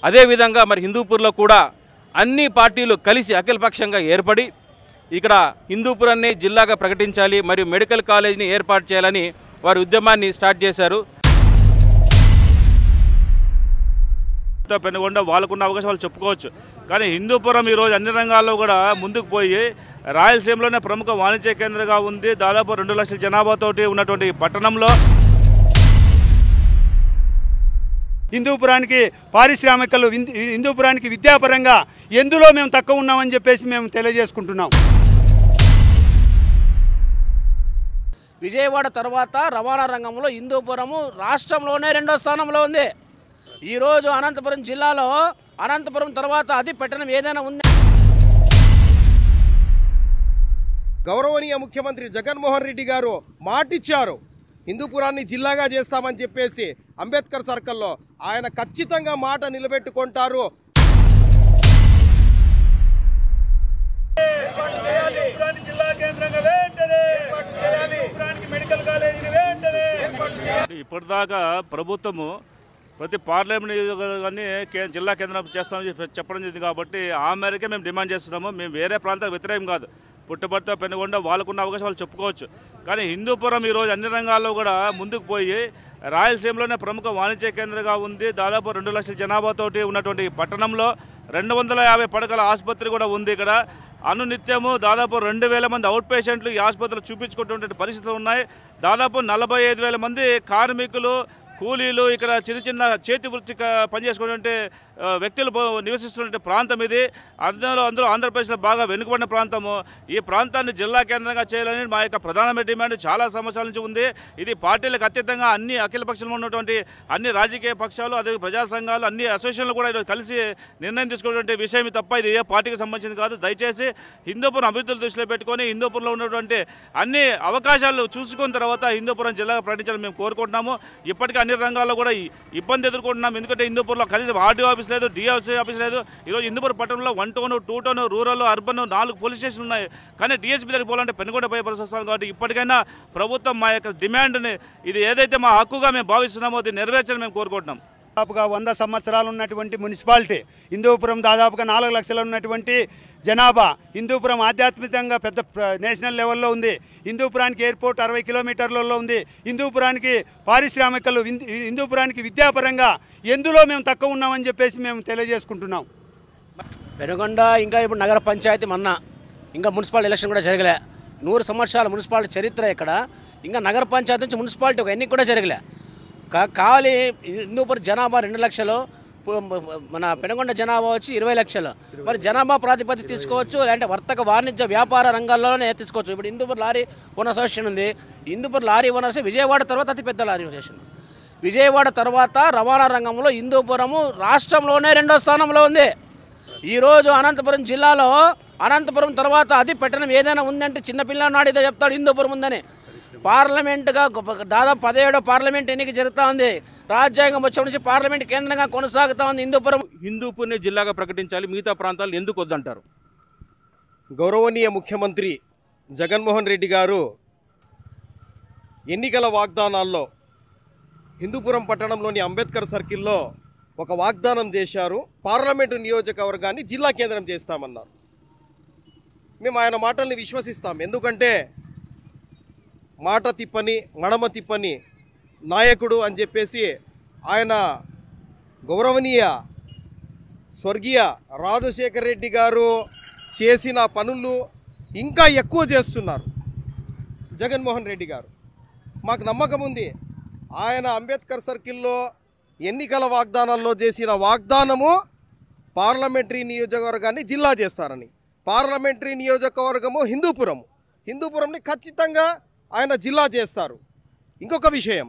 అదేవిధంగా మరి హిందూపూర్లో కూడా అన్ని పార్టీలు కలిసి అఖిలపక్షంగా ఏర్పడి ఇక్కడ హిందూపురాన్ని జిల్లాగా ప్రకటించాలి, మరియు మెడికల్ కాలేజీని ఏర్పాటు చేయాలని వారు ఉద్యమాన్ని స్టార్ట్ చేశారు. పెనుగొండ వాళ్ళకున్న అవకాశం వాళ్ళు చెప్పుకోవచ్చు. కానీ హిందూపురం ఈరోజు అన్ని రంగాల్లో కూడా ముందుకు పోయి రాయలసీమలోనే ప్రముఖ వాణిజ్య కేంద్రంగా ఉంది. దాదాపు 2 లక్షల జనాభాతోటి ఉన్నటువంటి పట్టణంలో హిందూపురానికి పారిశ్రామికలు, హిందూపురానికి విద్యాపరంగా ఎందులో మేము తక్కువ ఉన్నామని చెప్పేసి మేము తెలియజేసుకుంటున్నాం. విజయవాడ తర్వాత రవాణా రంగంలో హిందూపురము రాష్ట్రంలోనే 2వ స్థానంలో ఉంది. ఈరోజు అనంతపురం జిల్లాలో అనంతపురం తర్వాత అది పట్టణం ఏదైనా ఉంది. గౌరవనీయ ముఖ్యమంత్రి జగన్మోహన్ రెడ్డి గారు మాటిచ్చారు, హిందూపురాన్ని జిల్లాగా చేస్తామని చెప్పేసి అంబేద్కర్ సర్కిల్లో. ఆయన ఖచ్చితంగా మాట నిలబెట్టుకుంటారు. ఇప్పటిదాకా ప్రభుత్వము ప్రతి పార్లమెంట్ నియోజకవర్గాన్ని జిల్లా కేంద్రం చేస్తామని చెప్పడం జరిగింది. కాబట్టి ఆ మేరకే మేము డిమాండ్ చేస్తున్నాము. మేము వేరే ప్రాంతాలకు వ్యతిరేకం కాదు. పుట్టపర్తి, పెనుగొండ వాళ్ళకున్న అవకాశం వాళ్ళు చెప్పుకోవచ్చు. కానీ హిందూపురం ఈరోజు అన్ని రంగాల్లో కూడా ముందుకు పోయి రాయలసీమలోనే ప్రముఖ వాణిజ్య కేంద్రంగా ఉంది. దాదాపు 2 లక్షల జనాభాతోటి ఉన్నటువంటి పట్టణంలో 250 పడకల ఆసుపత్రి కూడా ఉంది. ఇక్కడ అనునిత్యము దాదాపు 2,000 మంది అవుట్ పేషెంట్లు ఈ ఆసుపత్రిలో చూపించుకుంటున్న పరిస్థితులు ఉన్నాయి. దాదాపు 45,000 మంది కార్మికులు, కూలీలు ఇక్కడ చిన్న చేతి వృత్తి పనిచేసుకునే వ్యక్తులు నివసిస్తున్న ప్రాంతం ఇది. అందులో ఆంధ్రప్రదేశ్లో బాగా వెనుకబడిన ప్రాంతము. ఈ ప్రాంతాన్ని జిల్లా కేంద్రంగా చేయాలని మా యొక్క ప్రధానమైన డిమాండ్ చాలా సంవత్సరాల నుంచి ఉంది. ఇది పార్టీలకు అతీతంగా అన్ని అఖిల పక్షంలో ఉన్నటువంటి అన్ని రాజకీయ పక్షాలు, అదే ప్రజా సంఘాలు, అన్ని అసోసియేషన్లు కూడా ఈరోజు కలిసి నిర్ణయం తీసుకున్నటువంటి విషయం తప్ప ఇది ఏ పార్టీకి సంబంధించింది కాదు. దయచేసి హిందూపురం అభివృద్ధులు దృష్టిలో పెట్టుకొని హిందూపురంలో ఉన్నటువంటి అన్ని అవకాశాలు చూసుకున్న తర్వాత హిందూపురం జిల్లాగా ప్రకటించాలని మేము కోరుకుంటున్నాము. ఇప్పటికీ అన్ని రంగాల్లో కూడా ఇబ్బంది ఎదుర్కొంటున్నాం. ఎందుకంటే హిందూపురంలో కనీసం ఆర్డీఓ ఆఫీస్ లేదు, డిఎస్సీ ఆఫీస్ లేదు. ఈరోజు హిందూపురం పట్టణంలో 1 town, 2 town, rural, urban 4 police స్టేషన్లు ఉన్నాయి. కానీ డిఎస్పీ దగ్గరికి పోవాలంటే పెనుగొండ పోయే పరిస్థితి వస్తుంది. కాబట్టి ఇప్పటికైనా ప్రభుత్వం మా యొక్క డిమాండ్ని, ఇది ఏదైతే మా హక్కుగా మేము భావిస్తున్నామో అది నెరవేర్చాలని మేము కోరుకుంటున్నాం. దాదాపుగా 100 సంవత్సరాలు ఉన్నటువంటి మున్సిపాలిటీ హిందూపురం, దాదాపుగా 4 లక్షలు ఉన్నటువంటి జనాభా. హిందూపురం ఆధ్యాత్మికంగా పెద్ద నేషనల్ లెవెల్లో ఉంది. హిందూపురానికి ఎయిర్పోర్ట్ 60 కిలోమీటర్లలో ఉంది. హిందూపురానికి పారిశ్రామికలు, హిందూపురానికి విద్యాపరంగా ఎందులో మేము తక్కువ ఉన్నామని చెప్పేసి మేము తెలియజేసుకుంటున్నాం. పెనుగొండ ఇంకా ఇప్పుడు నగర పంచాయతీ ఇంకా మున్సిపల్ ఎలక్షన్ కూడా జరగలే. 100 సంవత్సరాల మున్సిపాలిటీ చరిత్ర ఇక్కడ. ఇంకా నగర పంచాయతీ నుంచి మున్సిపాలిటీ ఒక ఎన్నిక కూడా జరగలే. ఖాళీ హిందూపురం జనాభా 2 లక్షలు, మన పెనుగొండ జనాభా వచ్చి 20 లక్షలు. మరి జనాభా ప్రాతిపదిక తీసుకోవచ్చు, లేదంటే వర్తక వాణిజ్య వ్యాపార రంగాల్లోనే తీసుకోవచ్చు. ఇప్పుడు హిందూపూర్ లారీ ఓనర్ అసోసియేషన్ ఉంది. హిందూపూర్ లారీ ఓనర్స్ విజయవాడ తర్వాత అతిపెద్ద లారీ అసోసియేషన్. విజయవాడ తర్వాత రవాణా రంగంలో హిందూపురము రాష్ట్రంలోనే 2వ స్థానంలో ఉంది. ఈరోజు అనంతపురం జిల్లాలో అనంతపురం తర్వాత అది పట్టణం ఏదైనా ఉందంటే చిన్నపిల్లల నాడు ఇదే చెప్తాడు, హిందూపురం ఉందని. పార్లమెంటుగా దాదాపు 17వ పార్లమెంట్ ఎన్నిక జరుగుతూ ఉంది. రాజ్యాంగం వచ్చే నుంచి పార్లమెంట్ కేంద్రంగా కొనసాగుతూ ఉంది హిందూపురం. హిందూపూర్ని జిల్లాగా ప్రకటించాలి, మిగతా ప్రాంతాలు ఎందుకు వద్దంటారు? గౌరవనీయ ముఖ్యమంత్రి జగన్మోహన్ రెడ్డి గారు ఎన్నికల వాగ్దానాల్లో హిందూపురం పట్టణంలోని అంబేద్కర్ సర్కిల్లో ఒక వాగ్దానం చేశారు. పార్లమెంటు నియోజకవర్గాన్ని జిల్లా కేంద్రం చేస్తామన్నారు. మేము ఆయన మాటల్ని విశ్వసిస్తాం. ఎందుకంటే మాట తిప్పని, మడమ తిప్పని నాయకుడు అని చెప్పేసి ఆయన గౌరవనీయ స్వర్గీయ రాజశేఖర్ రెడ్డి గారు చేసిన పనులు ఇంకా ఎక్కువ చేస్తున్నారు జగన్మోహన్ రెడ్డి గారు. మాకు నమ్మకం ఉంది, ఆయన అంబేద్కర్ సర్కిల్లో ఎన్నికల వాగ్దానాల్లో చేసిన వాగ్దానము పార్లమెంటరీ నియోజకవర్గాన్ని జిల్లా చేస్తారని. పార్లమెంటరీ నియోజకవర్గము హిందూపురంని ఖచ్చితంగా ఆయన జిల్లా చేస్తారు. ఇంకొక విషయం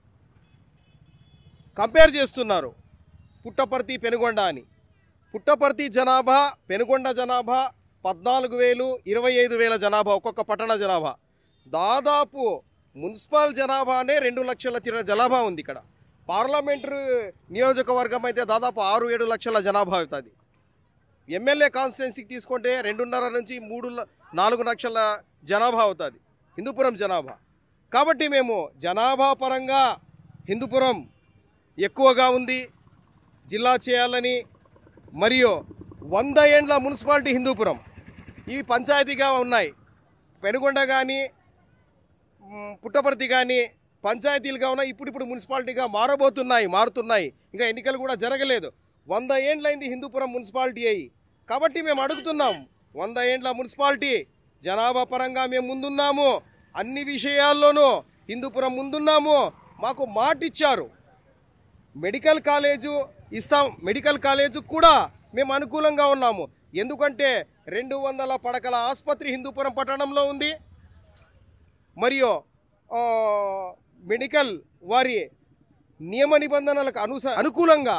కంపేర్ చేస్తున్నారు, పుట్టపర్తి, పెనుగొండ అని. పుట్టపర్తి జనాభా, పెనుగొండ జనాభా 14,000, 25,000 జనాభా ఒక్కొక్క పట్టణ జనాభా. దాదాపు మున్సిపల్ జనాభానే 2 లక్షల జనాభా ఉంది ఇక్కడ. పార్లమెంటరీ నియోజకవర్గం అయితే దాదాపు 6-7 లక్షల జనాభా అవుతుంది. ఎమ్మెల్యే కాన్స్టిట్యున్సీకి తీసుకుంటే 2.5 నుంచి 3-4 లక్షల జనాభా అవుతుంది హిందూపురం జనాభా. కాబట్టి మేము జనాభా పరంగా హిందూపురం ఎక్కువగా ఉంది. జిల్లా చేయాలని, మరియు 100 ఏండ్ల మున్సిపాలిటీ హిందూపురం ఇవి పంచాయతీగా ఉన్నాయి. పెనుగొండ కానీ పుట్టపర్తి కానీ పంచాయతీలుగా ఉన్నాయి. ఇప్పుడు మున్సిపాలిటీగా మారుతున్నాయి. ఇంకా ఎన్నికలు కూడా జరగలేదు. 100 ఏండ్లైంది హిందూపురం మున్సిపాలిటీ అయ్యి. కాబట్టి మేము అడుగుతున్నాం, 100 ఏండ్ల మున్సిపాలిటీ, జనాభా పరంగా మేము ముందున్నాము, అన్ని విషయాల్లోనూ హిందూపురం ముందున్నాము. మాకు మాటిచ్చారు, మెడికల్ కాలేజు ఇస్తాం, మెడికల్ కాలేజు కూడా మేము అనుకూలంగా ఉన్నాము. ఎందుకంటే 200 పడకల ఆసుపత్రి హిందూపురం పట్టణంలో ఉంది. మరియు మెడికల్ వారి నియమ నిబంధనలకు అనుకూలంగా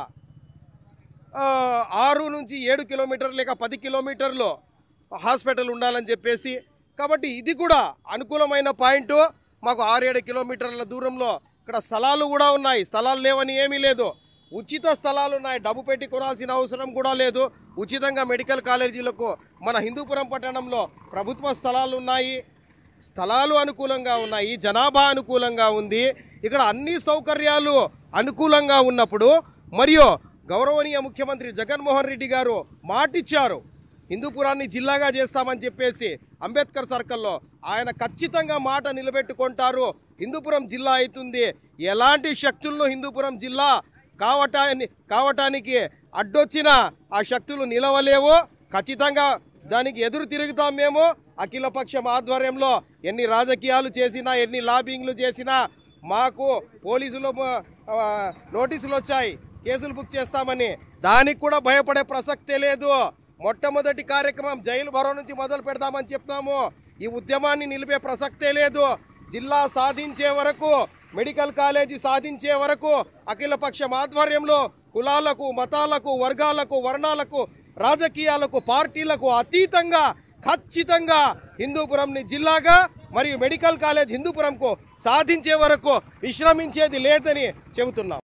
6 నుంచి 7 కిలోమీటర్లు లేక 10 కిలోమీటర్లు హాస్పిటల్ ఉండాలని చెప్పేసి, కాబట్టి ఇది కూడా అనుకూలమైన పాయింట్. మాకు 6-7 కిలోమీటర్ల దూరంలో ఇక్కడ స్థలాలు కూడా ఉన్నాయి. స్థలాలు లేవని ఏమీ లేదు, ఉచిత స్థలాలు ఉన్నాయి. డబ్బు పెట్టి కొనాల్సిన అవసరం కూడా లేదు. ఉచితంగా మెడికల్ కాలేజీలకు మన హిందూపురం పట్టణంలో ప్రభుత్వ స్థలాలు ఉన్నాయి. స్థలాలు అనుకూలంగా ఉన్నాయి, జనాభా అనుకూలంగా ఉంది. ఇక్కడ అన్ని సౌకర్యాలు అనుకూలంగా ఉన్నప్పుడు, మరియు గౌరవనీయ ముఖ్యమంత్రి జగన్మోహన్ రెడ్డి గారు మాటిచ్చారు, హిందూపురాన్ని జిల్లాగా చేస్తామని చెప్పేసి అంబేద్కర్ సర్కిల్లో. ఆయన ఖచ్చితంగా మాట నిలబెట్టుకుంటారు. హిందూపురం జిల్లా అవుతుంది. ఎలాంటి శక్తులను హిందూపురం జిల్లా కావటానికి అడ్డొచ్చిన ఆ శక్తులు నిలవలేవు. ఖచ్చితంగా దానికి ఎదురు తిరుగుతాం మేము. అఖిలపక్షం ఆధ్వర్యంలో ఎన్ని రాజకీయాలు చేసినా, ఎన్ని లాబింగ్లు చేసినా, మాకు పోలీసులు నోటీసులు వచ్చాయి, కేసులు బుక్ చేస్తామని. దానికి కూడా భయపడే ప్రసక్తే లేదు. మొట్టమొదటి కార్యక్రమం జైలు భరో నుంచి మొదలు పెడతామని చెప్తాము. ఈ ఉద్యమాన్ని నిలిపే ప్రసక్తే లేదు. జిల్లా సాధించే వరకు, మెడికల్ కాలేజీ సాధించే వరకు అఖిలపక్షం ఆధ్వర్యంలో కులాలకు, మతాలకు, వర్గాలకు, వర్ణాలకు, రాజకీయాలకు, పార్టీలకు అతీతంగా ఖచ్చితంగా హిందూపురంని జిల్లాగా మరియు మెడికల్ కాలేజ్ హిందూపురంకు సాధించే వరకు విశ్రమించేది లేదని చెబుతున్నాం.